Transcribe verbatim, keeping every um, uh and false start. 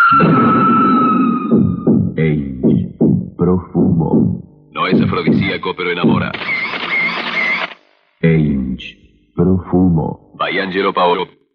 Age Profumo. No es afrodisíaco, pero enamora. Age Profumo. By Angelo Paolo.